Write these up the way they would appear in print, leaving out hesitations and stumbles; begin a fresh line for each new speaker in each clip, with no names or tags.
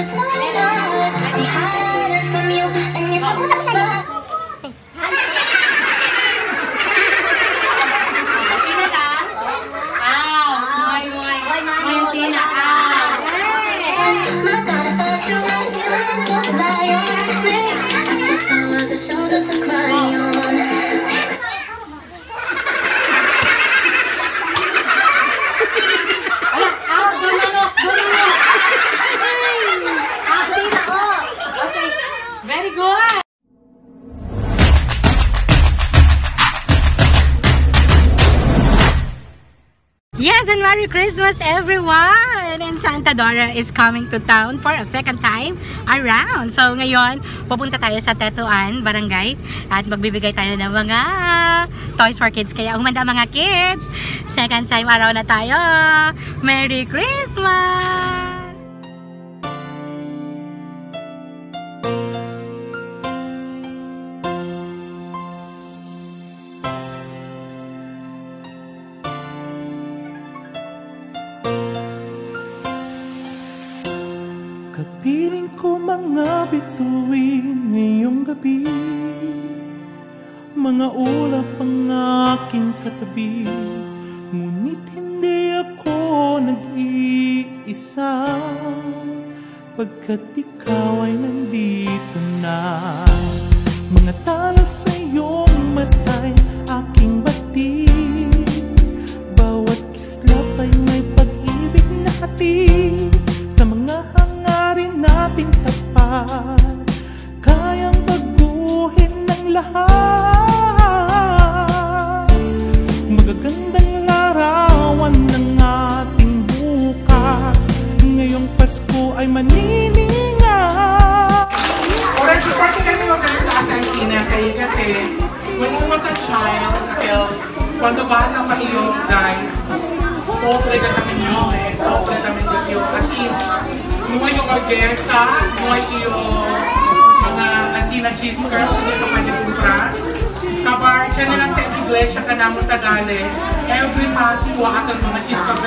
between us. We hide it from you and you suffer. A shoulder to cry on.
Very good. Yes, and Merry Christmas everyone! And Santa Dora is coming to town for a second time around. So ngayon, pupunta tayo sa Tetuan Barangay at magbibigay tayo ng mga toys for kids. Kaya humanda mga kids! Second time araw na tayo! Merry Christmas!
Kapiling ko mga bituin ngayong gabi, mga ulap ang aking katabi, ngunit hindi ako nag-iisa, pagkat ikaw ay nandito na. Mga tala sa iyong matay aking bati, bawat kislap ay may pag-ibig na hatid. Sa mga hangarin nating tapat, kayang baguhin ng lahat. Magagandang larawan ng ating bukas, ngayong Pasko ay maniningat.
Alright, before kami magaling sa Argentina, kasi when I was a child, still, cuando bata pa iyo, guys, pobre ka kami nyo pobre kami nyo. Kasi, nung yung orgesa, nung yung mga asina cheese curls, hindi ka pwede kumpra. Kabar, siya nilang sa iglesia ka namang Tagale, every Pasko akan mga cheese curls,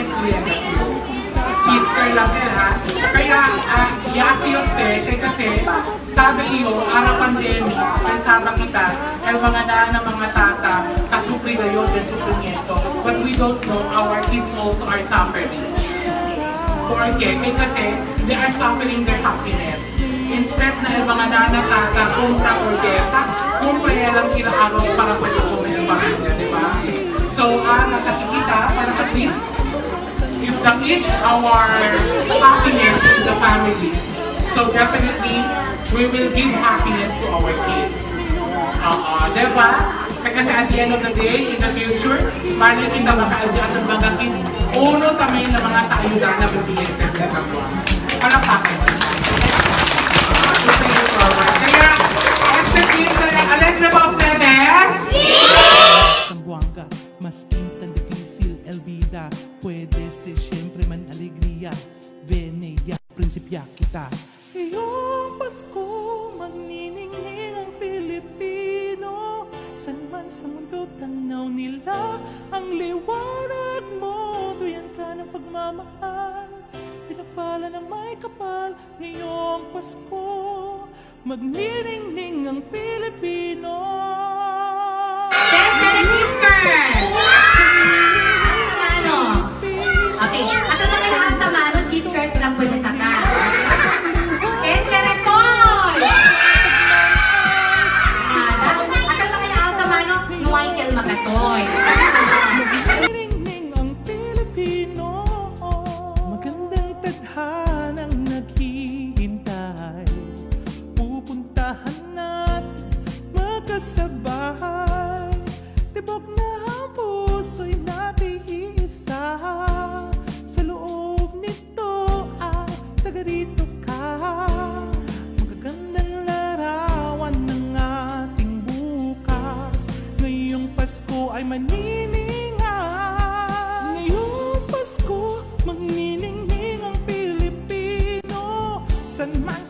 cheese curl lang ha. Kaya, yasi yung stay, kasi sabi iyo, ara pandemic, ang sabang kita, ay mga na mga tata, kasupri na yun, din sufrimiento. But we don't know, our kids also are suffering. Porque, kasi, they are suffering their happiness. Instead na yung mga nanatata, punta orgesa, kumpaya lang sila aros para pwede kumain ang pamilya, di ba? So, nakakikita, para at least, if the kids, our happiness in the family. So, definitely, we will give happiness to our kids. Diba? Kasi at the end of the day, in the future, mali kita makaaldian ng mga kids, uno kami ng mga taayuda na bibigyan kasi sa mga. Palapakan. Kaya, este team, alegre ba ustedes?
Zamboanga, mas tan difícil el vida, puede ser siempre man alegría, venea, prinsipya kita. Iyong Pasko, magniningning ang Pilipino, san man sa mundo tanaw nila ang liwanag mo, duyan ka ng pagmamahal, pinapala ng may kapal. Ngayong Pasko, magniningning ang Pilipino.
Siyempre, cheese curls! Ano? Okay, at ito na yung sa mano, cheese curls lang pwede saka.
Ningning ang Pilipino, magandang tadhanang naghihintay, pupuntahan natin magkasabay, tibok na ang puso'y natiisa, sa loob nito ay taga rito ka. Magagandang larawan ng ating bukas, ngayong Pasko ay maniningat. Ngayong Pasko, magniningning ang Pilipino, san man